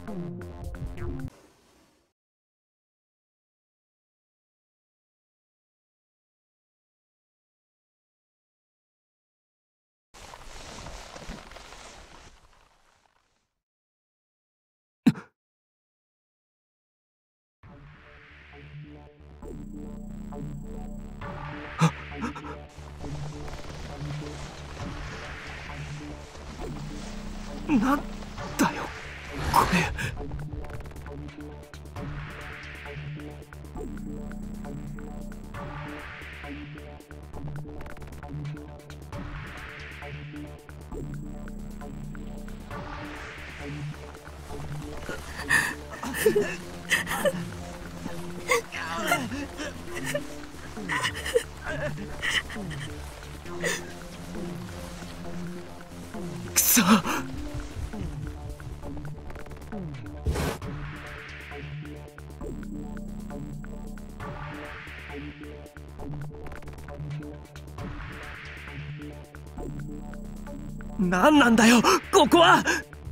なんだよこれ。くそ。何なんだよここは。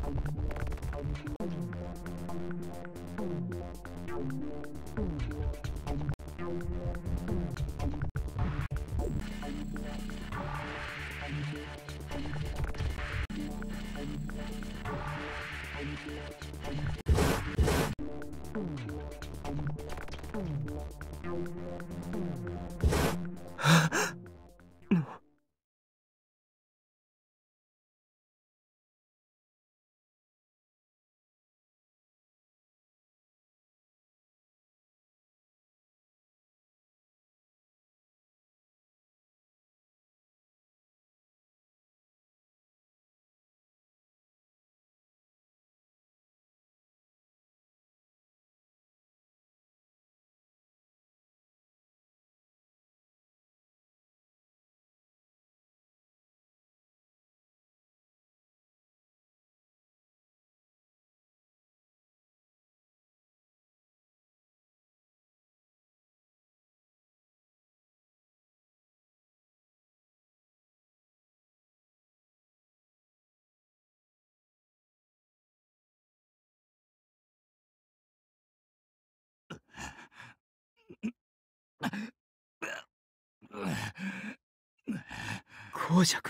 公爵。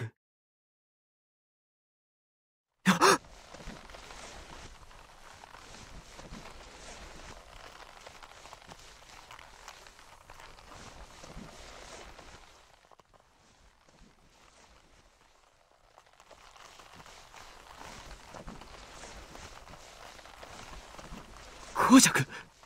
公爵。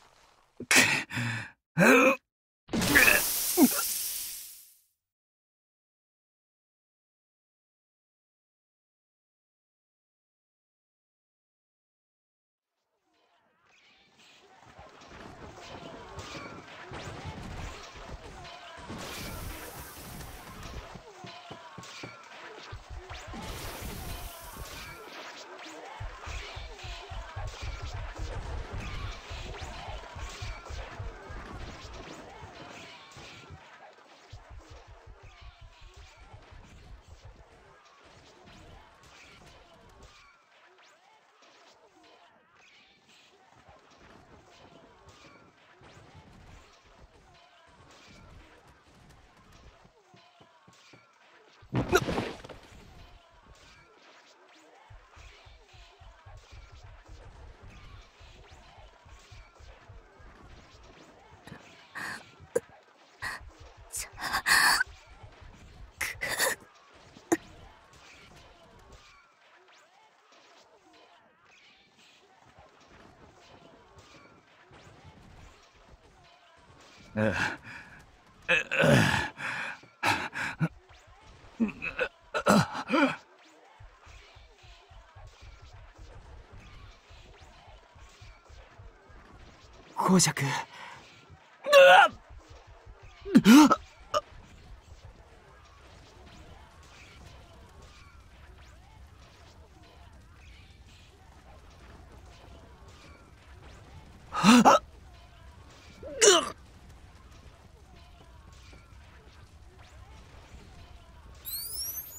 公爵。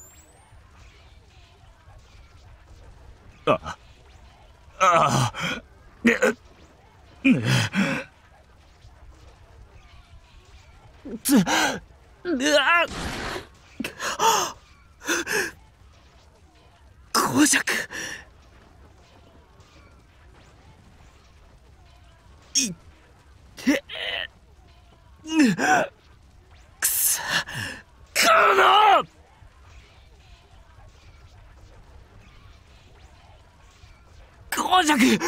ああ。 公爵。いってくそ、この公爵、起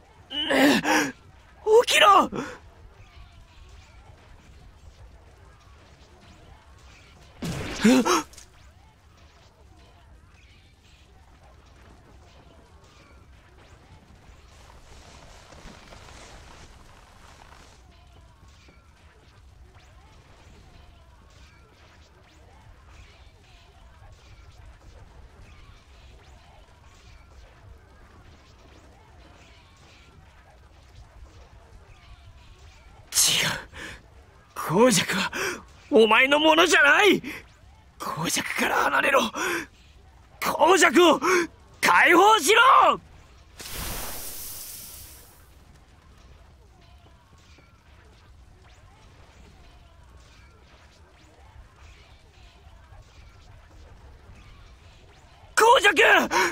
きろ。公爵はお前のものじゃない。公爵から離れろ。公爵を解放しろ。公爵。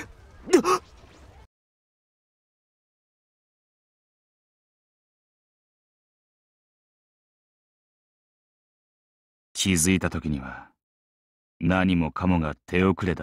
気づいた時には何もかもが手遅れだった。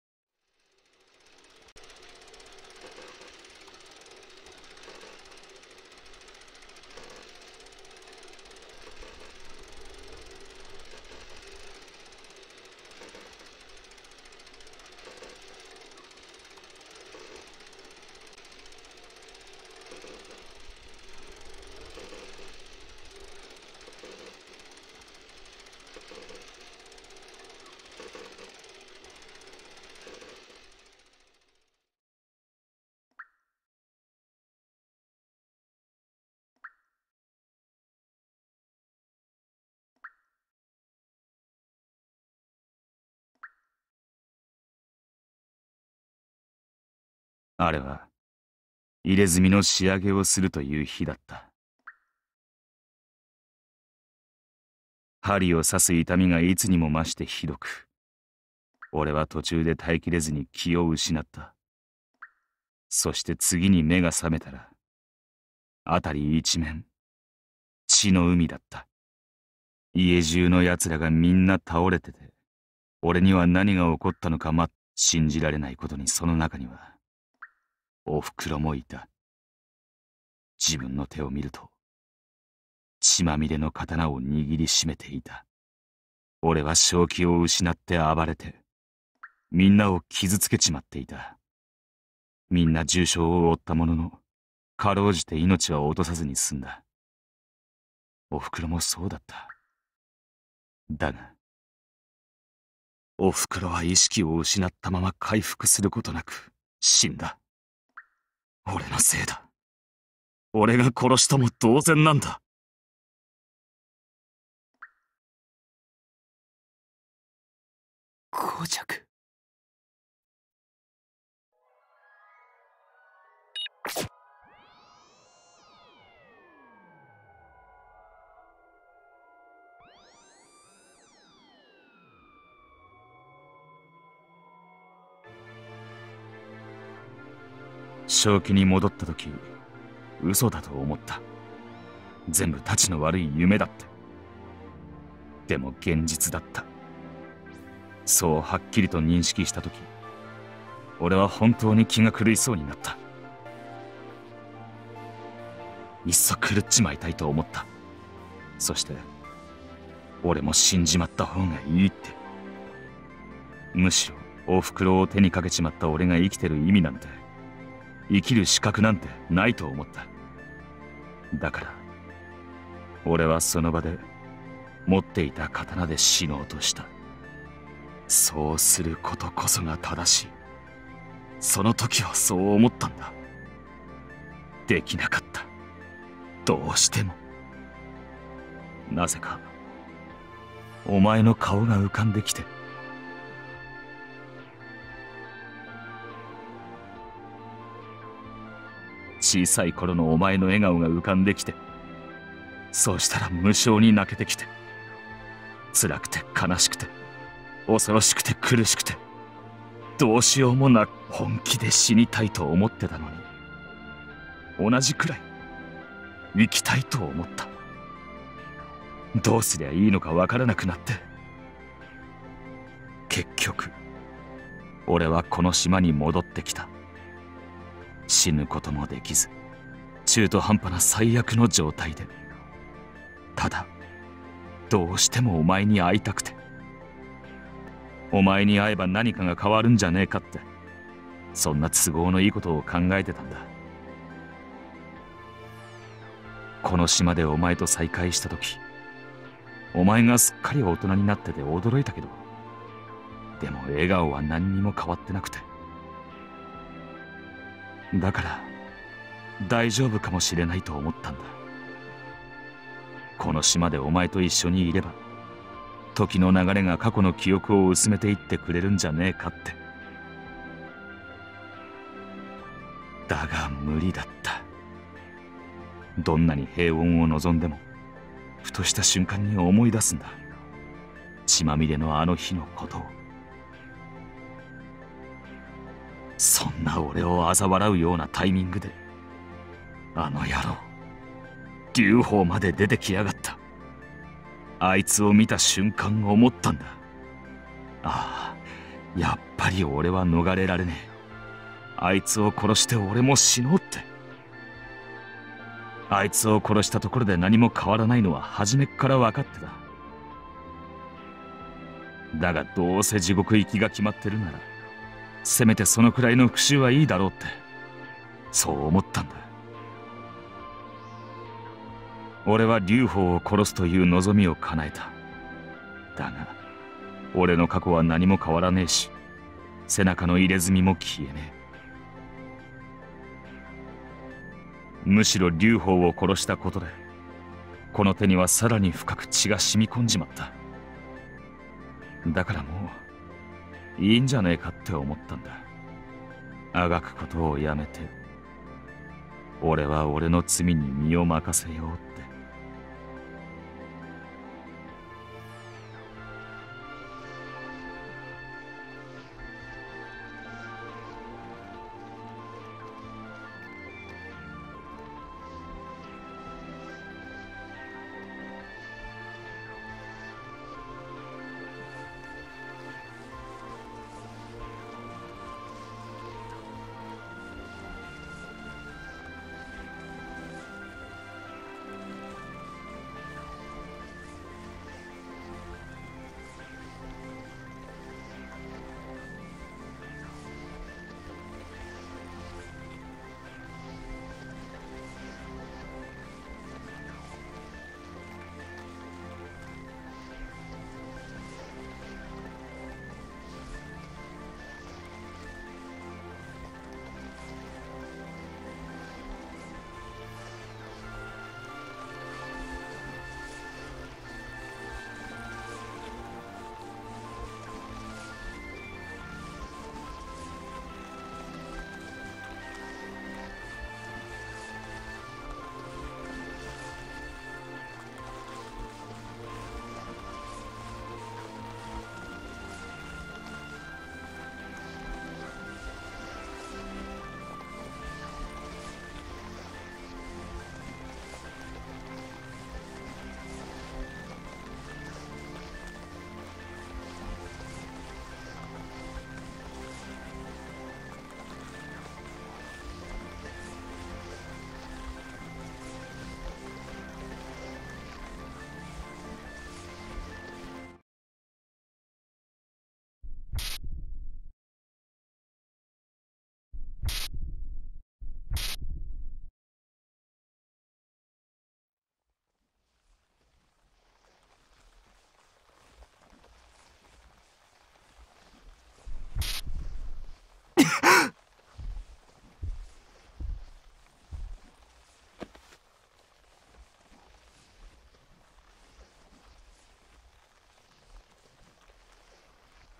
あれは入れ墨の仕上げをするという日だった。針を刺す痛みがいつにも増してひどく、俺は途中で耐えきれずに気を失った。そして次に目が覚めたら、辺り一面血の海だった。家中の奴らがみんな倒れてて、俺には何が起こったのか信じられないことに、その中にはおふくろもいた。自分の手を見ると血まみれの刀を握りしめていた。俺は正気を失って暴れてみんなを傷つけちまっていた。みんな重傷を負ったものの、かろうじて命は落とさずに済んだ。おふくろもそうだった。だがおふくろは意識を失ったまま回復することなく死んだ。俺のせいだ。俺が殺したも同然なんだ。 公爵。 正気に戻った時、嘘だと思った。全部たちの悪い夢だって。でも現実だった。そうはっきりと認識した時、俺は本当に気が狂いそうになった。いっそ狂っちまいたいと思った。そして俺も死んじまった方がいいって。むしろおふくろを手にかけちまった俺が生きてる意味なんて、生きる資格なんてないと思った。だから俺はその場で持っていた刀で死のうとした。そうすることこそが正しい。その時はそう思ったんだ。できなかった。どうしても。なぜかお前の顔が浮かんできて。 小さい頃のお前の笑顔が浮かんできて、そうしたら無性に泣けてきて、辛くて悲しくて恐ろしくて苦しくて、どうしようもなく本気で死にたいと思ってたのに、同じくらい生きたいと思った。どうすりゃいいのかわからなくなって、結局俺はこの島に戻ってきた。死ぬこともできず、中途半端な最悪の状態で、ただどうしてもお前に会いたくて、お前に会えば何かが変わるんじゃねえかって、そんな都合のいいことを考えてたんだ。この島でお前と再会した時、お前がすっかり大人になってて驚いたけど、でも笑顔は何にも変わってなくて、だから大丈夫かもしれないと思ったんだ。この島でお前と一緒にいれば、時の流れが過去の記憶を薄めていってくれるんじゃねえかって。だが無理だった。どんなに平穏を望んでも、ふとした瞬間に思い出すんだ。血まみれのあの日のことを。そんな俺を嘲笑うようなタイミングで、あの野郎劉邦まで出てきやがった。あいつを見た瞬間思ったんだ。ああ、やっぱり俺は逃れられねえ。あいつを殺して俺も死のうって。あいつを殺したところで何も変わらないのは初めっから分かってた。だがどうせ地獄行きが決まってるなら、せめてそのくらいの復讐はいいだろうって、そう思ったんだ。俺は劉邦を殺すという望みを叶えた。だが俺の過去は何も変わらねえし、背中の入れ墨も消えねえ。むしろ劉邦を殺したことで、この手にはさらに深く血が染み込んじまった。だからもういいんじゃねえかって思ったんだ。あがくことをやめて、俺は俺の罪に身を任せようって。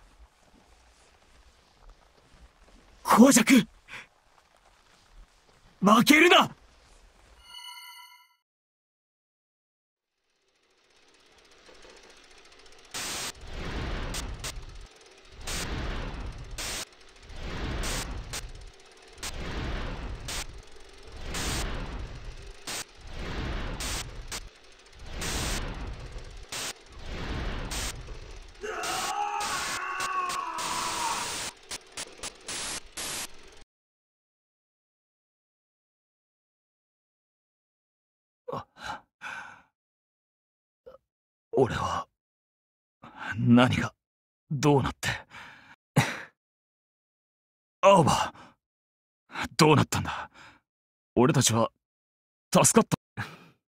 孔雀。 負けるな。俺は何がどうなって青葉、どうなったんだ。俺たちは助かった。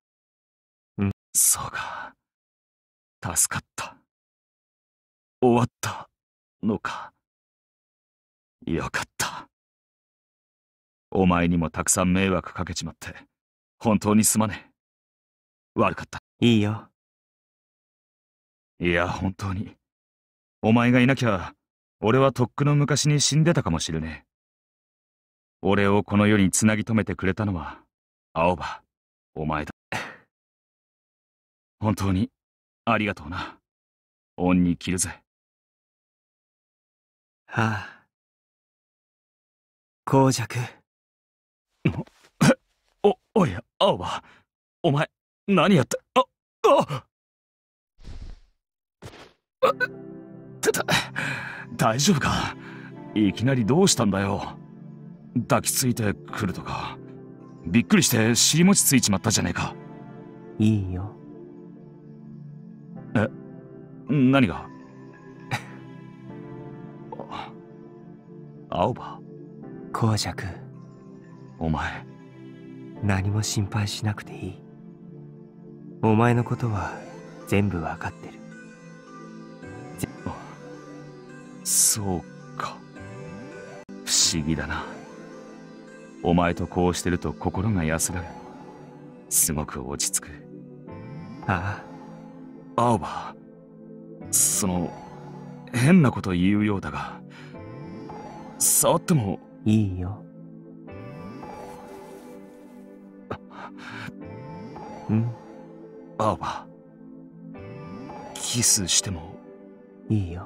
そうか、助かった。終わったのか。よかった。お前にもたくさん迷惑かけちまって本当にすまねえ。悪かった。 いいよ。 いや、本当にお前がいなきゃ俺はとっくの昔に死んでたかもしれねえ。俺をこの世につなぎ止めてくれたのは青葉、お前だ。本当にありがとうな。恩に着るぜ。 はあ。孔雀。 おい、青葉、お前何やって。大丈夫か。いきなりどうしたんだよ。抱きついてくるとか。びっくりして尻餅ついちまったじゃねえか。 いいよ。 何が。青葉。 孔雀。 お前。 何も心配しなくていい。お前のことは全部わかってる。 そうか。不思議だな。お前とこうしてると心が安らぐ。すごく落ち着く。 ああ。青葉、変なこと言うようだが、触ってもいいよ。 青葉、キスしてもいいよ。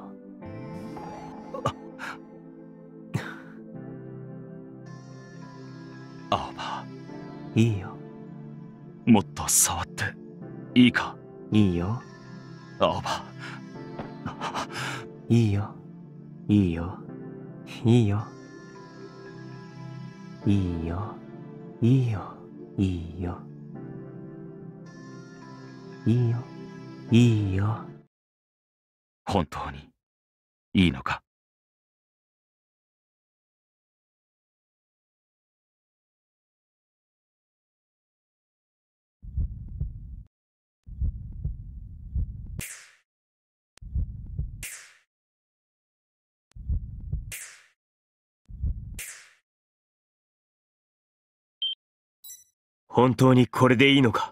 青葉、 いいよ。 もっと触っていいか。 いいよ。 青葉。 いいよ。いいよ。いいよ。いいよ。いいよ。いいよ。いいよ。いいよ。 本当にいいのか。 本当にこれでいいのか。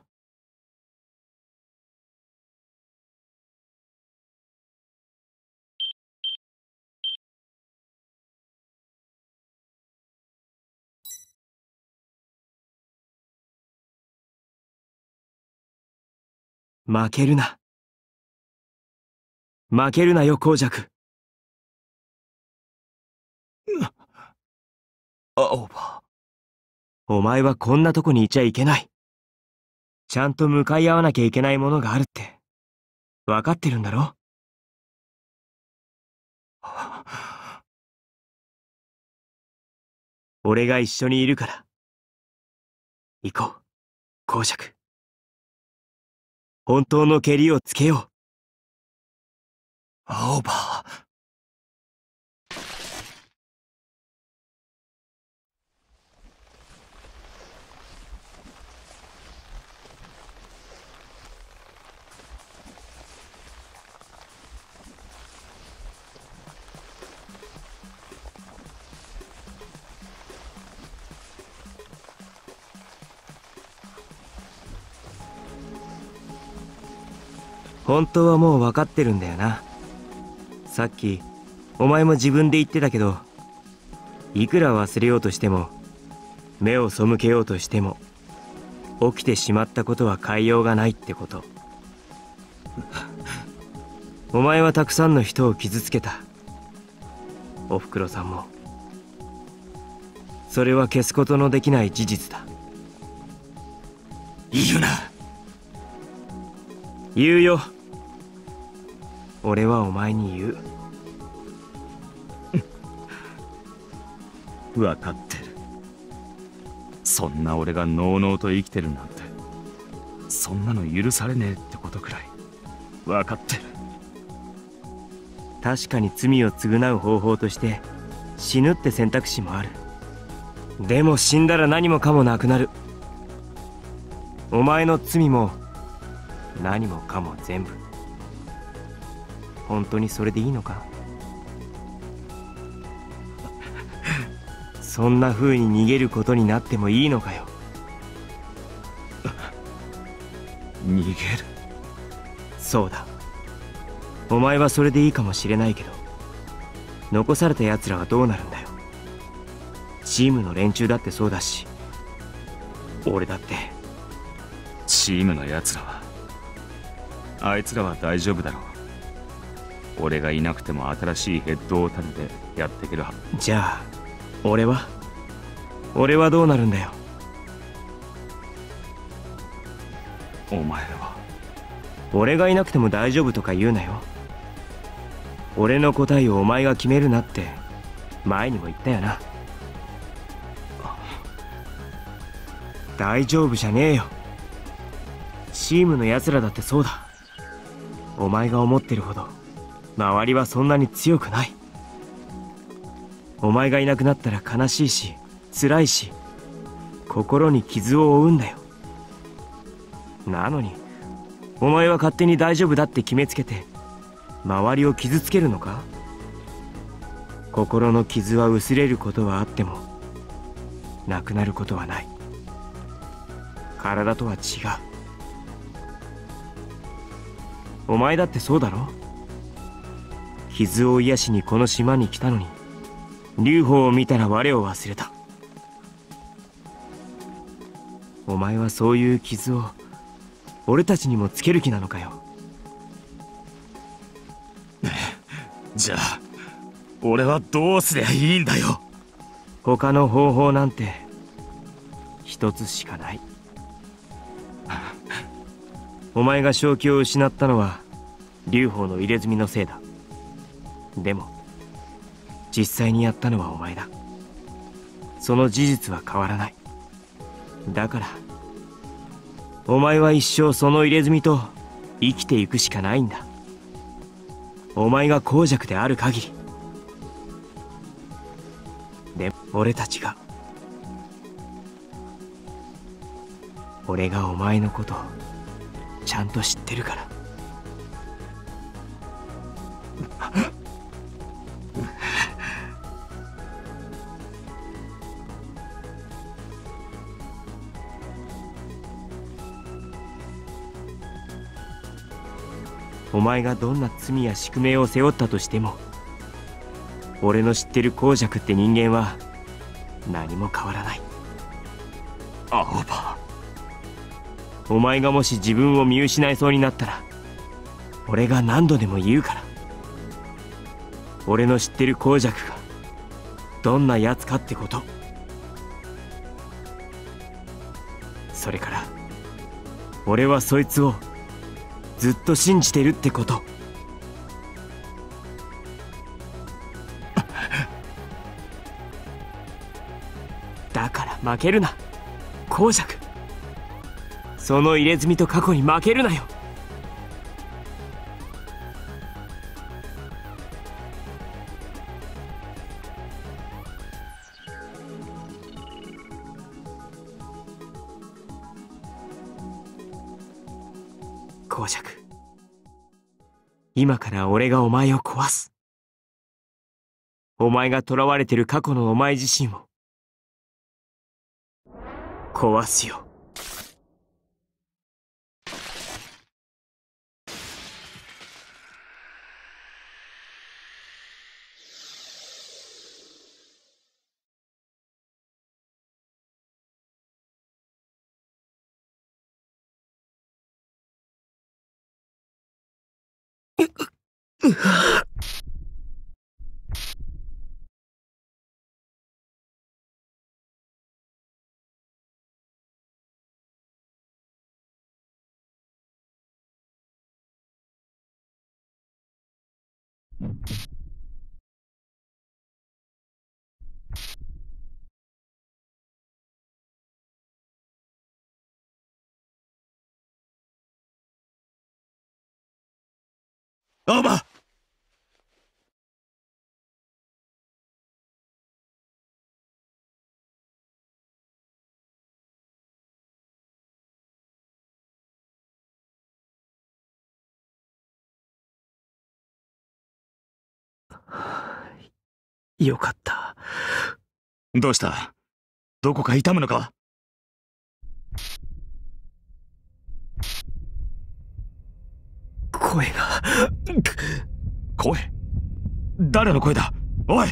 負けるな。負けるなよ、孔雀。 青葉。 お前はこんなとこにいちゃいけない。ちゃんと向かい合わなきゃいけないものがあるって、分かってるんだろ。俺が一緒にいるから。行こう、孔雀。本当のケリをつけよう。 青葉。 本当はもう分かってるんだよな。さっきお前も自分で言ってたけど、いくら忘れようとしても目を背けようとしても起きてしまったことは変えようがないってこと。お前はたくさんの人を傷つけた。おふくろさんも。それは消すことのできない事実だ。 言うな。 言うよ。俺はお前に言う。 分かってる。そんな俺がのうのうと生きてるなんて、そんなの許されねえってことくらい分かってる。 確かに罪を償う方法として死ぬって選択肢もある。でも死んだら何もかもなくなる。お前の罪も何もかも全部。本当にそれでいいのか？そんな風に逃げることになってもいいのかよ。 逃げる？ そうだ。お前はそれでいいかもしれないけど、残された奴らはどうなるんだよ。チームの連中だってそうだし、俺だって。 チームの奴らは、あいつらは大丈夫だろう。俺がいなくても新しいヘッドを立ててやっていけるはず。 じゃあ俺はどうなるんだよ。 お前は。 俺がいなくても大丈夫とか言うなよ。俺の答えをお前が決めるなって前にも言ったよな。大丈夫じゃねえよ。チームの奴らだってそうだ。お前が思ってるほど周りはそんなに強くない。お前がいなくなったら悲しいし辛いし心に傷を負うんだよ。なのにお前は勝手に大丈夫だって決めつけて周りを傷つけるのか？心の傷は薄れることはあってもなくなることはない。体とは違う。お前だってそうだろ？傷を癒しにこの島に来たのに劉邦を見たら我を忘れた。お前はそういう傷を俺たちにもつける気なのかよ。 じゃあ俺はどうすりゃいいんだよ。 他の方法なんて一つしかない。お前が正気を失ったのは劉邦の入れ墨のせいだ。でも実際にやったのはお前だ。その事実は変わらない。だからお前は一生その入れ墨と生きていくしかないんだ。お前が孔雀である限り。でも俺たちが俺がお前のことをちゃんと知ってるから。お前がどんな罪や宿命を背負ったとしても俺の知ってる孔雀って人間は何も変わらない。 青葉。 お前がもし自分を見失いそうになったら俺が何度でも言うから。俺の知ってる孔雀がどんなやつかってこと。それから俺はそいつをずっと信じてるってこと。だから負けるな孔雀。その入れ墨と過去に負けるなよ。孔雀、今から俺がお前を壊す。お前が囚われてる過去のお前自身を壊すよ。 青葉。 よかった。 どうした？どこか痛むのか？ 声が。 声？誰の声だ？おい！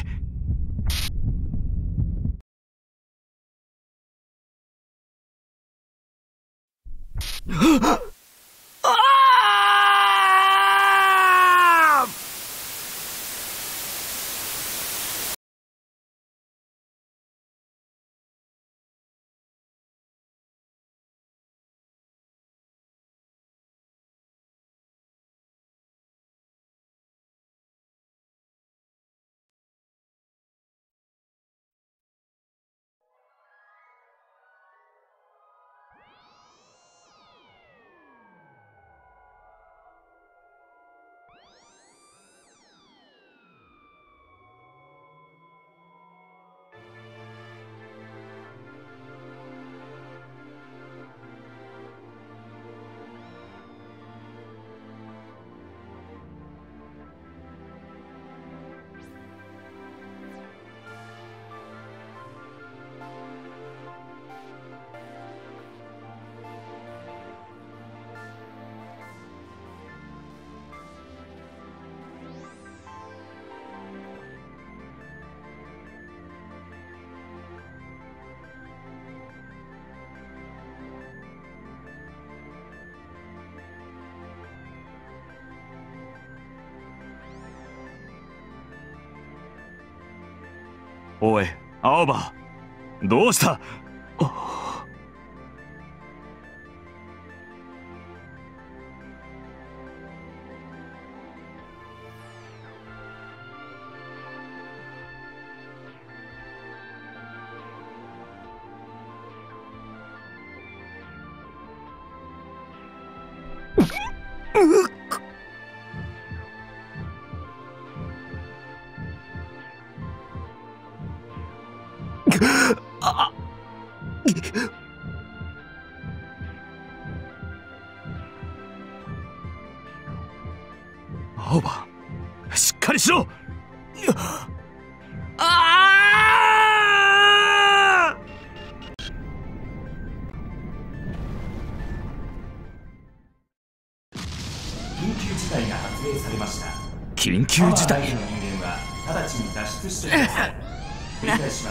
おい、青葉、どうした？青葉、しっかりしろ！ 緊急事態が発令されました。 緊急事態？ の人間は直ちに脱出してください。繰り返します。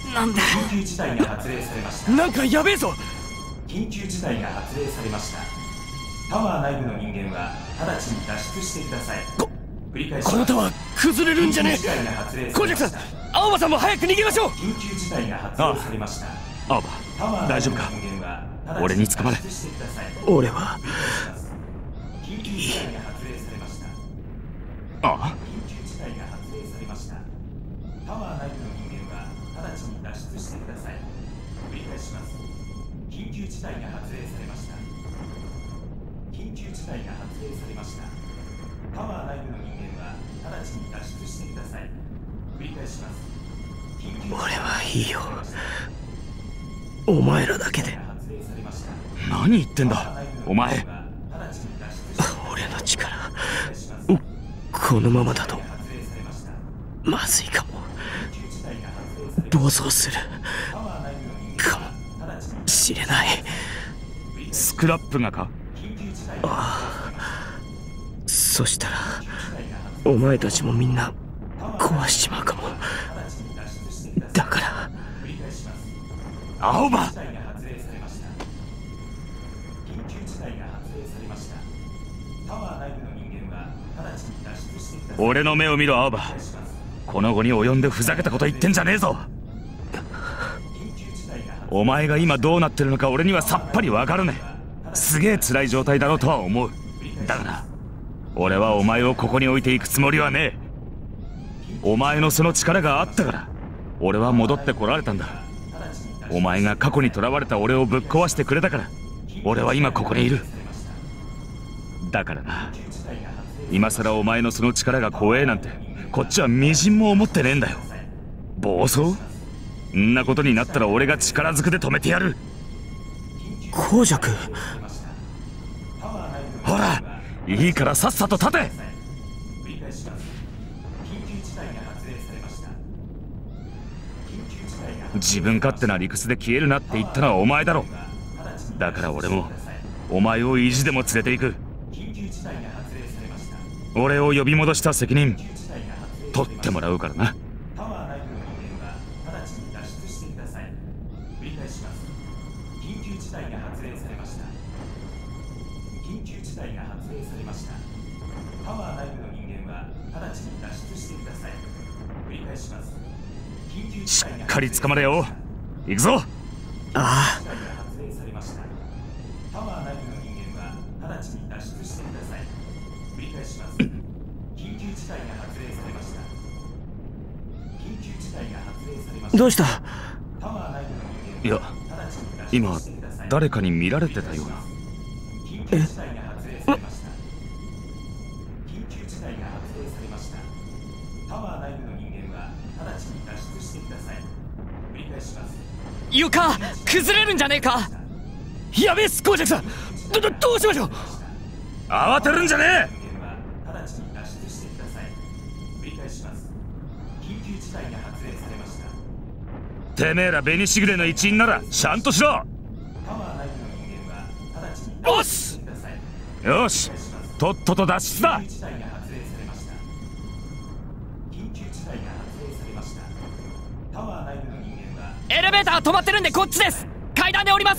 なんだ。 緊急事態が発令されました。 なんかやべえぞ。 緊急事態が発令されました。タワー内部の人間は直ちに脱出してください。繰り返します。 このタワー崩れるんじゃねえ。コージャクさん、青葉さんも早く逃げましょう。 緊急事態が発令されました。 青葉、大丈夫か？俺に捕まれ。 俺は。 緊急事態が発令されました。 ああ？ 緊急事態が発令されました。タワー内部の人間は直ちに脱出してください。繰り返します。緊急事態が発令されました。緊急事態が発令されました。タワー内部の人間は直ちに脱出してください。繰り返します。 俺はいいよ。お前らだけで。 何言ってんだお前。 俺の力このままだとまずいかも。暴走するかもしれない。 スクラップがか？ ああ、そしたらお前たちもみんな壊しちまうかも。だから青葉、 タワー内部の人間は直ちに脱出して俺の目を見ろ青葉。この後に及んでふざけたこと言ってんじゃねえぞ。お前が今どうなってるのか俺にはさっぱりわからねえ。すげえ辛い状態だろうとは思う。だがな、俺はお前をここに置いていくつもりはねえ。お前のその力があったから俺は戻ってこられたんだ。お前が過去に囚われた俺をぶっ壊してくれたから俺は今ここにいる。だからな、今さらお前のその力が怖えなんてこっちはみじんも思ってねえんだよ。暴走？んなことになったら俺が力ずくで止めてやる。 孔雀。 ほらいいからさっさと立て。自分勝手な理屈で消えるなって言ったのはお前だろ。だから俺もお前を意地でも連れて行く。俺を呼び戻した責任取ってもらうからな。しっかり捕まれよ。行くぞ。 ああ。どうした？ いや、今誰かに見られてたような。 え？ 床崩れるんじゃねえか。 やべえ、孔雀さん、どうしましょう。 慌てるんじゃねえ。てめえらベニシグレの一員ならちゃんとしろ。 よしよし、とっとと脱出だ。 エレベーター止まってるんでこっちです。階段で降ります。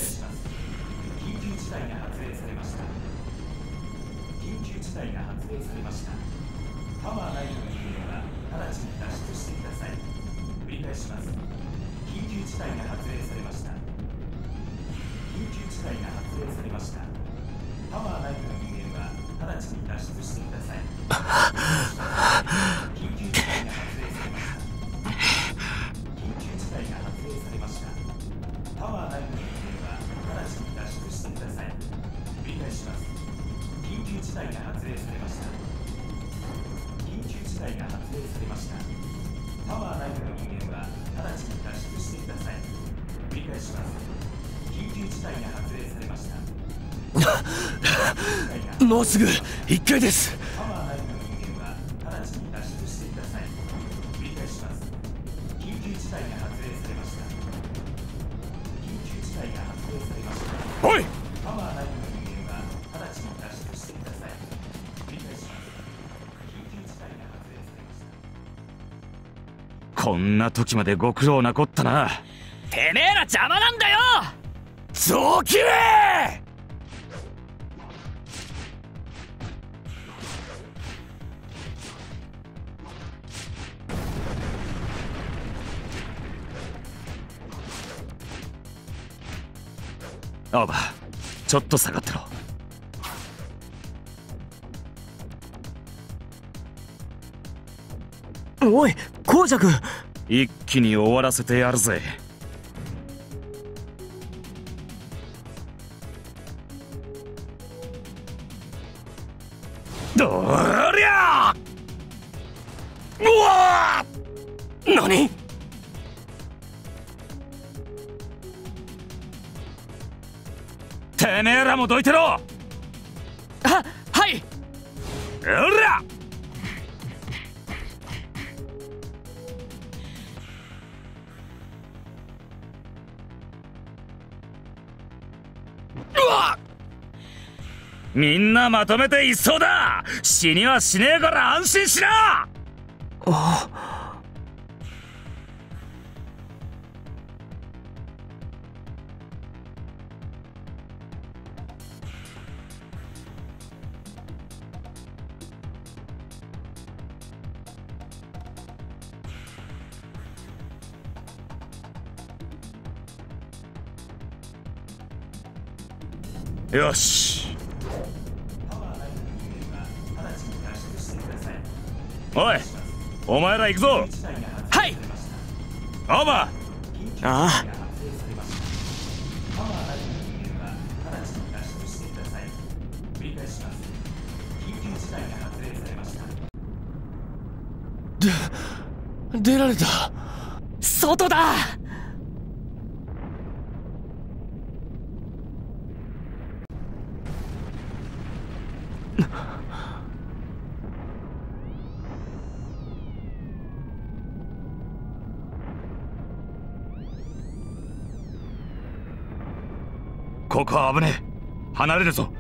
もうすぐ1階です。 おい、こんな時までご苦労なこったな。 てめえら邪魔なんだよ。 どきれ青葉、ちょっと下がってろ。 おい、孔雀。 一気に終わらせてやるぜ。どりゃ。うわー！ 何？ てめえらもどいてろ。 はい。 うりゃ。 うわ！ みんなまとめて一掃だ。死にはしねえから安心しな。 よし。おい、お前ら行くぞ。 はい。 青葉。 ああ。 出られた。 外だ。 ここは危ねえ。離れるぞ。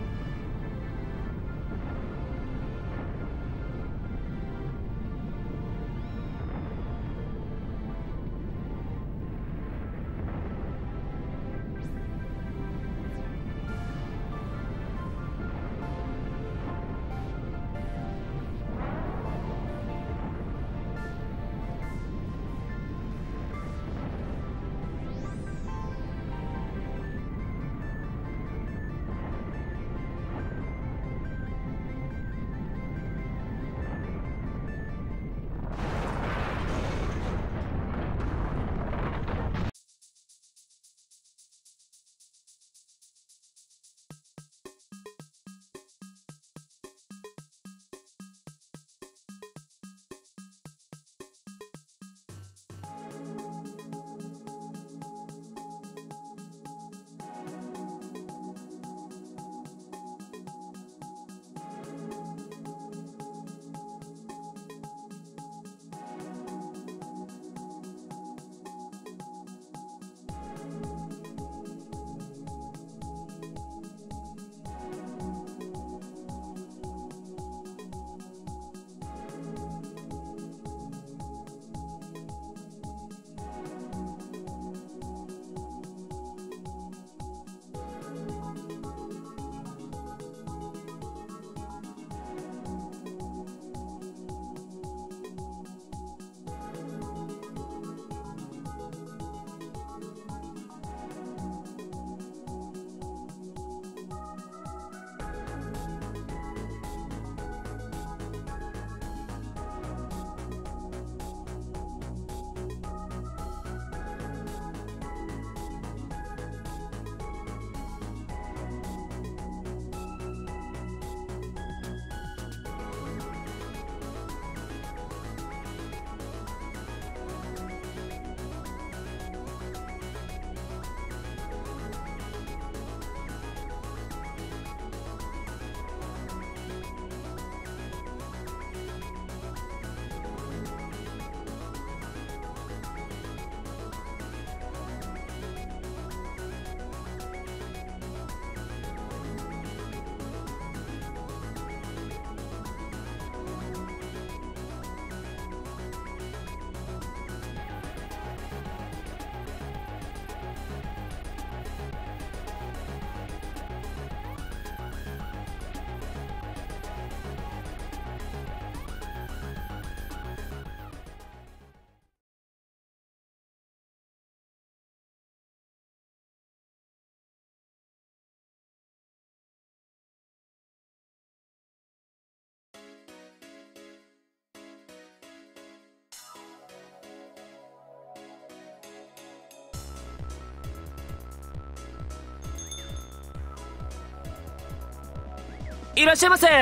いらっしゃいませ。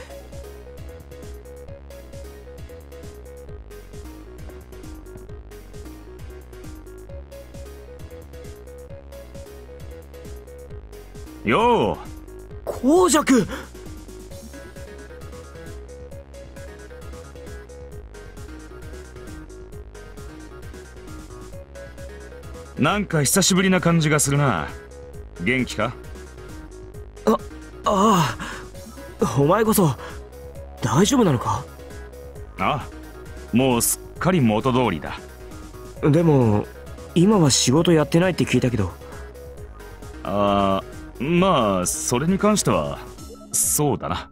よう。 孔雀。 なんか久しぶりな感じがするな。元気か？ ああ、お前こそ大丈夫なのか？ ああ、もうすっかり元通りだ。 でも今は仕事やってないって聞いたけど。 ああ、まあそれに関してはそうだな。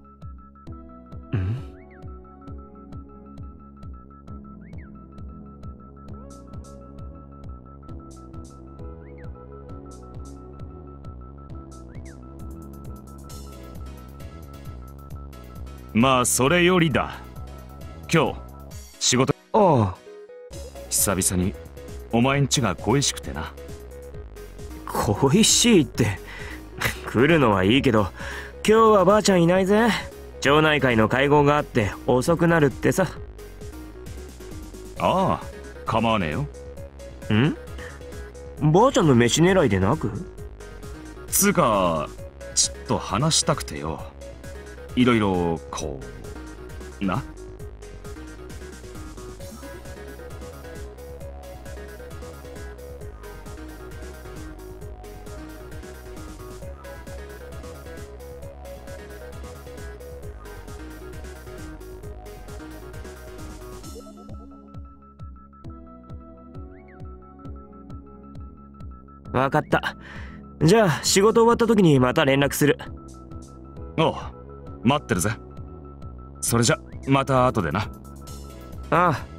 まあそれよりだ。今日仕事。 ああ、 久々にお前んちが恋しくてな。 恋しいって来るのはいいけど、今日はばあちゃんいないぜ。町内会の会合があって遅くなるってさ。 ああ、構わねえよ。 ばあちゃんの飯狙いでなく？ つうかちょっと話したくてよ。いろいろこうな。 わかった。じゃあ仕事終わった時にまた連絡する。 おう、待ってるぜ。それじゃまた後でな。 ああ。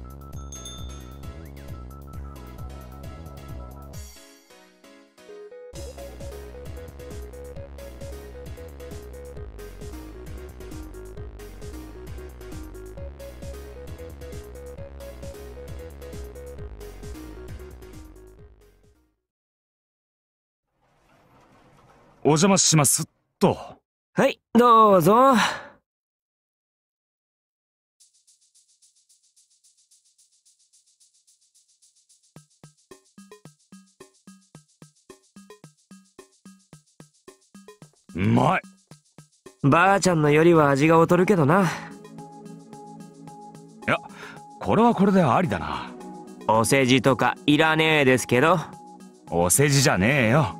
お邪魔しますと。 はい、どうぞ。 うまい。 ばあちゃんのよりは味が劣るけどな。 いや、これはこれでありだな。 お世辞とかいらねえですけど。 お世辞じゃねえよ。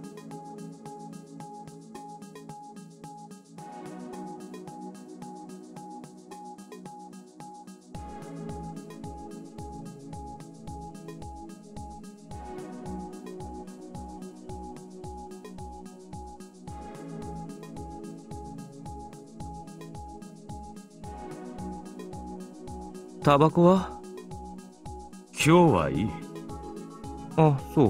タバコは？ 今日はいい。 あ、そう。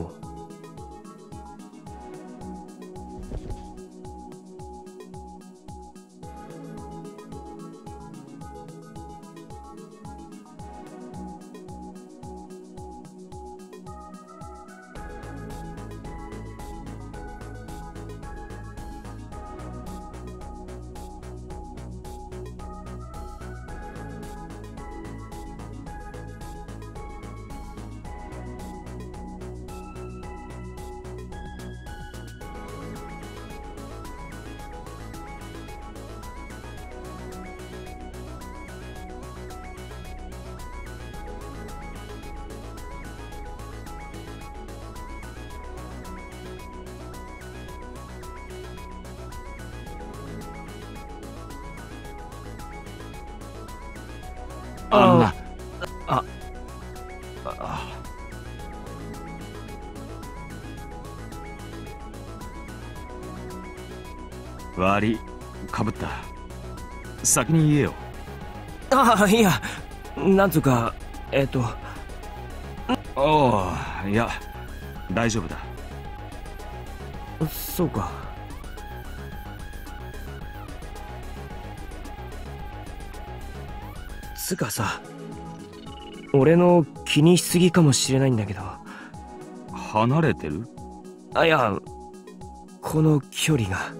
あんな。悪い、かぶった。先に言えよ。 ああ、いや、なんつうか、 おう、いや、大丈夫だ。 そうか。つかさ、俺の気にしすぎかもしれないんだけど。 離れてる？ あ、いや、この距離が。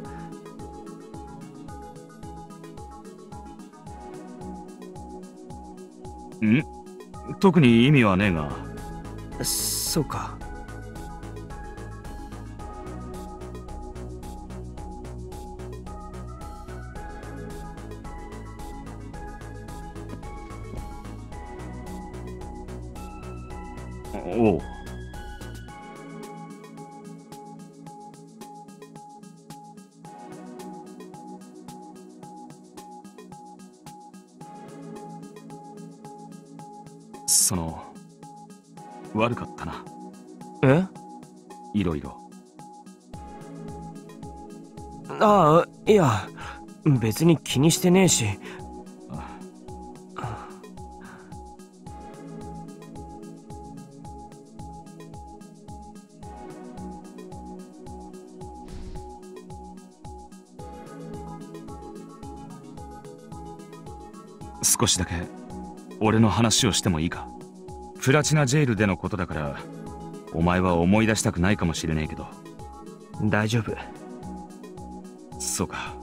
特に意味はねえが。 そうか。 おう。悪かったな。 え？ いろいろ。 ああ、いや、別に気にしてねえし。 少しだけ俺の話をしてもいいか？プラチナジェイルでのことだからお前は思い出したくないかもしれねえけど。 大丈夫。 そうか。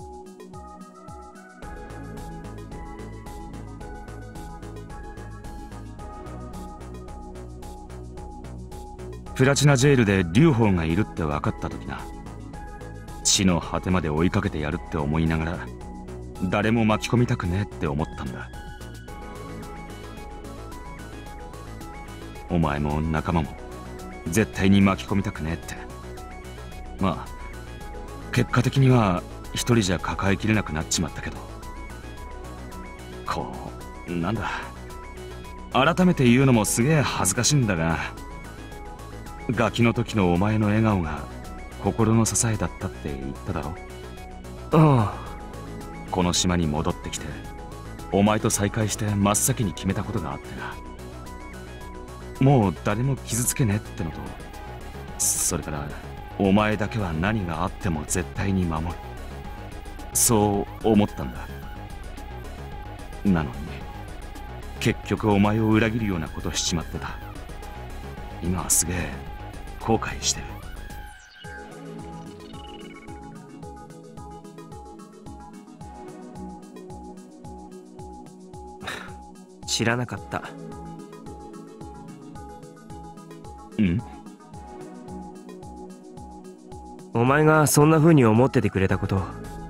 プラチナジェイルで劉邦がいるって分かった時な、地の果てまで追いかけてやるって思いながら誰も巻き込みたくねえって思ったんだ。お前も仲間も絶対に巻き込みたくねえって。まあ結果的には一人じゃ抱えきれなくなっちまったけど、こうなんだ、改めて言うのもすげえ恥ずかしいんだが、ガキの時のお前の笑顔が心の支えだったって言っただろ。 ああ。 この島に戻ってきてお前と再会して真っ先に決めたことがあってな。もう誰も傷つけねえってのと、それからお前だけは何があっても絶対に守る、そう思ったんだ。なのに結局お前を裏切るようなことしちまってた。今はすげえ後悔してる。 知らなかった。 うん？ お前がそんな風に思っててくれたこと。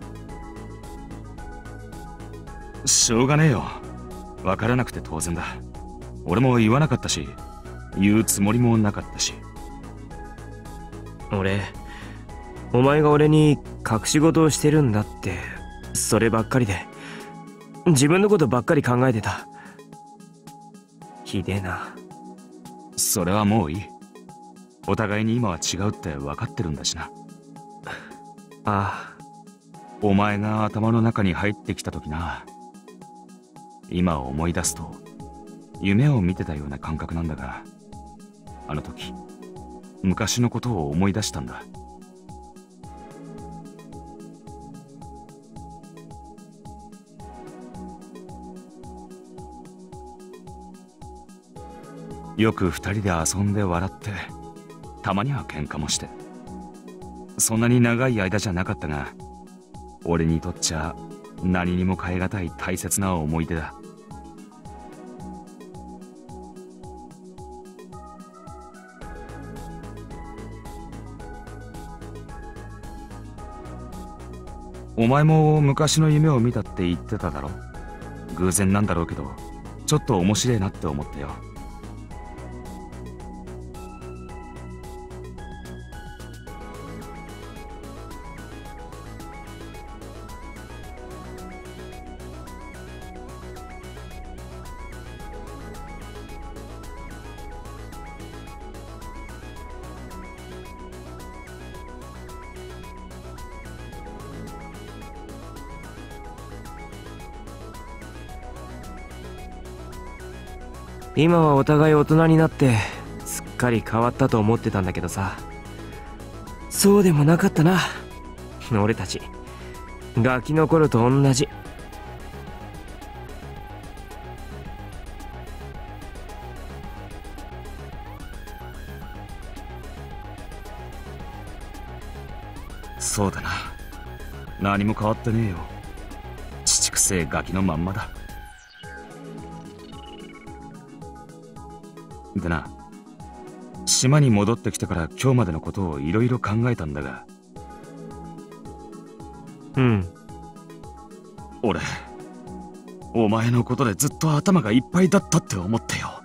しょうがねえよ。分からなくて当然だ。俺も言わなかったし言うつもりもなかったし。 お前が俺に隠し事をしてるんだって、そればっかりで自分のことばっかり考えてた。ひでえな。 それはもういい。お互いに今は違うって分かってるんだしな。 ああ。 お前が頭の中に入ってきた時な、今思い出すと夢を見てたような感覚なんだが、あの時昔のことを思い出したんだ。よく二人で遊んで笑って、たまには喧嘩もして、そんなに長い間じゃなかったが、俺にとっちゃ何にも代え難い大切な思い出だ。お前も昔の夢を見たって言ってただろ。偶然なんだろうけどちょっと面白いなって思ってよ。 今はお互い大人になってすっかり変わったと思ってたんだけどさ、そうでもなかったな。俺たちガキの頃と同じ。 そうだな、何も変わってねえよ。父くせえガキのまんまだ。でな、島に戻ってきてから今日までのことをいろいろ考えたんだが。 うん。 俺、お前のことでずっと頭がいっぱいだったって思ってよ。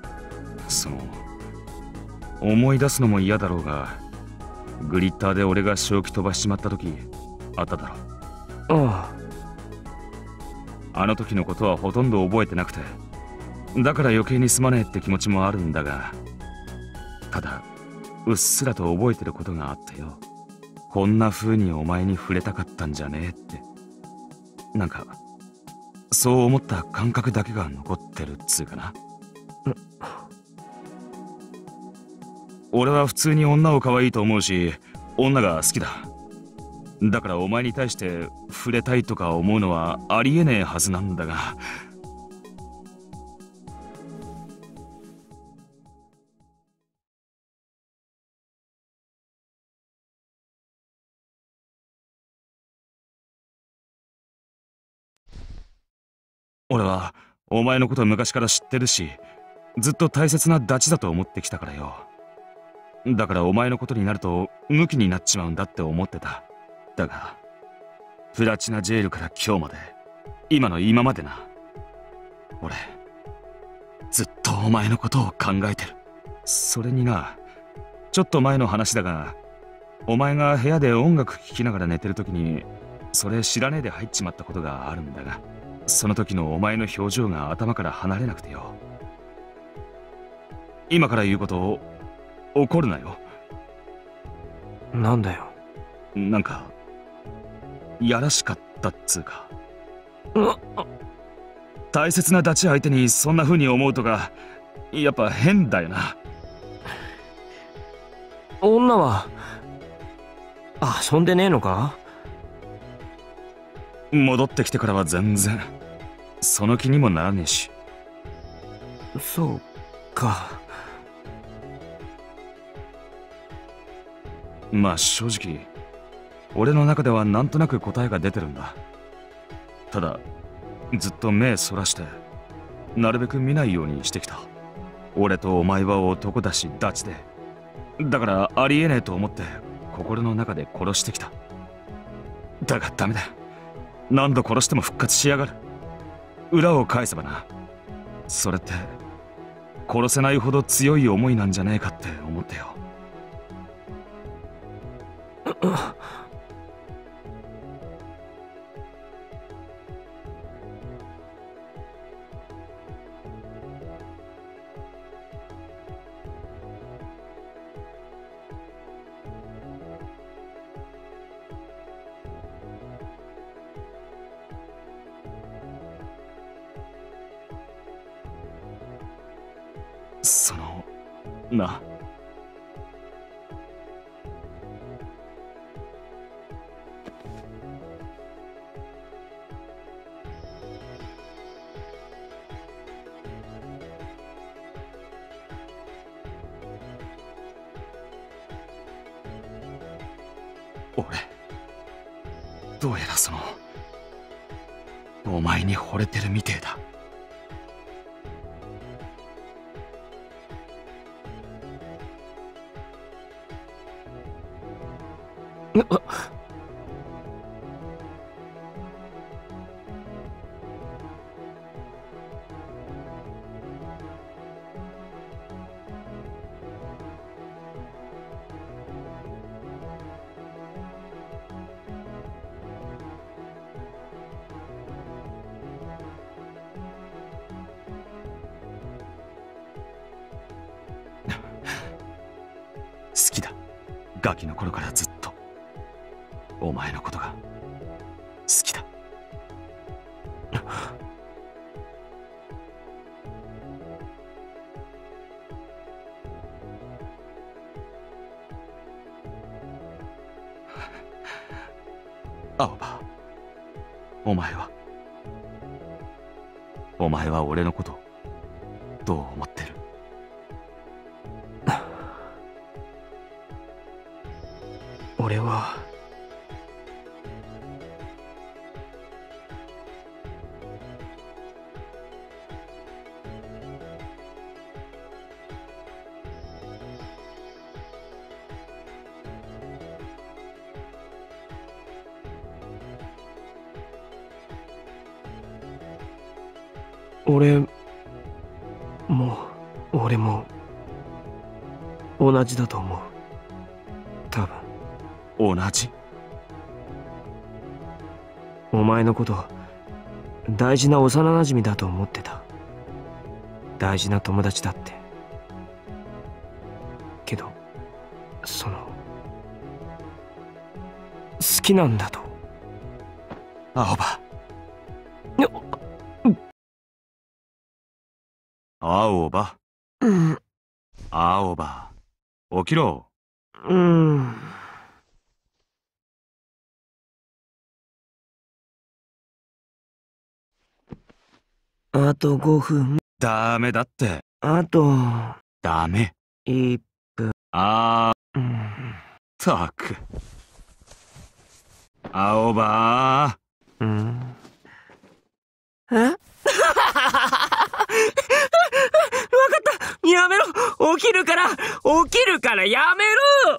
思い出すのも嫌だろうが、グリッターで俺が正気飛ばしちまった時あっただろ。 ああ。あの時のことはほとんど覚えてなくて、だから余計にすまねえって気持ちもあるんだが、ただうっすらと覚えてることがあってよ。こんな風にお前に触れたかったんじゃねえって、なんかそう思った感覚だけが残ってるっつうかな。俺は普通に女を可愛いと思うし、女が好きだ。だからお前に対して触れたいとか思うのはありえねえはずなんだが、 俺はお前のこと昔から知ってるし、ずっと大切なダチだと思ってきたからよ。だからお前のことになるとムキになっちまうんだって思ってた。だがプラチナジェールから今日まで、今の今までな、俺ずっとお前のことを考えてる。それにな、ちょっと前の話だが、お前が部屋で音楽聴きながら寝てる時にそれ知らねえで入っちまったことがあるんだが、その時のお前の表情が頭から離れなくてよ。今から言うことを怒るなよ。 なんだよ。 なんかやらしかったっつうか、大切なダチ相手にそんな風に思うとかやっぱ変だよな。 女は遊んでねえのか？ 戻ってきてからは全然その気にもならねえし。 そうか。 まあ正直俺の中ではなんとなく答えが出てるんだ。ただずっと目そらしてなるべく見ないようにしてきた。俺とお前は男だしダチで、だからありえねえと思って心の中で殺してきた。だがダメだ、何度殺しても復活しやがる。裏を返せばな、それって殺せないほど強い思いなんじゃねえかって思ってよ。そのな、俺どうやらそのお前に惚れてるみてえだ。好きだ、ガキの頃からずっとお前のことが好きだ。青葉、お前は俺のことどう思ってる？ 俺は俺も同じだと思う。多分同じ？ お前のこと大事な幼馴染だと思ってた。大事な友達だって。けどその好きなんだと。 青葉、青葉、青葉、起きろ。あと5分。 ダメだって。 あとダメ。 1分。 ったく。青葉。 え起きるからやめろ。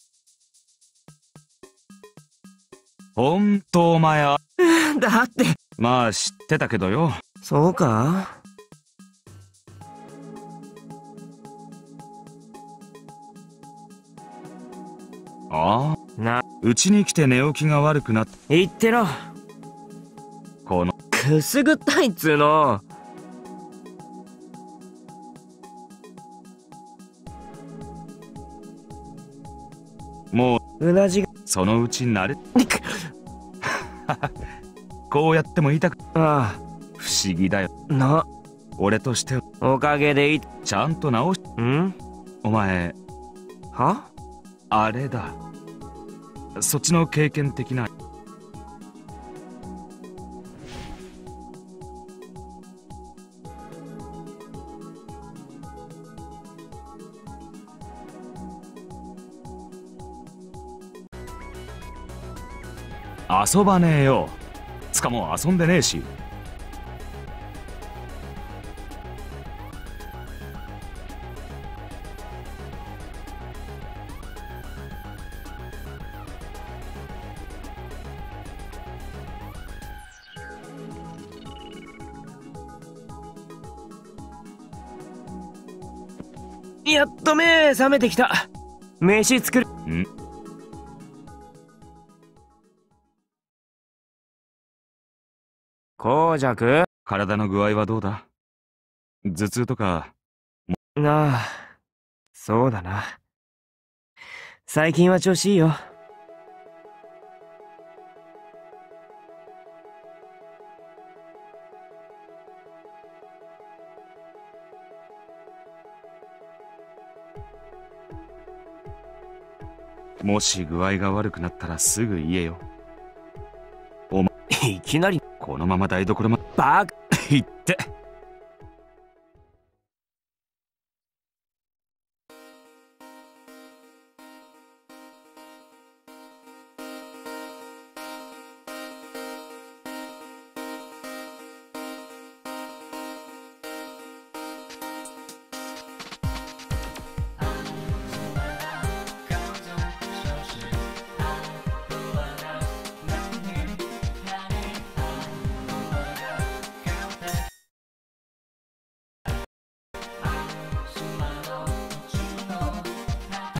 ほんとお前は。 だって。 まあ知ってたけどよ。 そうか？ ああ。うちに来て寝起きが悪くなって。 言ってろ。 このくすぐったいっつうの。 もうなじがそのうち慣れこうやっても痛く。 ああ、 不思議だよな。 俺としてはおかげでいい。 ちゃんと直し。お前は？ あれだ、そっちの経験的な。遊ばねえよ。つかもう遊んでねえし。 やっと目覚めてきた。飯作る。紅雀？ 体の具合はどうだ？頭痛とか。 なあ、そうだな。最近は調子いいよ。 もし具合が悪くなったらすぐ言えよ。 いきなりこのまま台所まバカ行って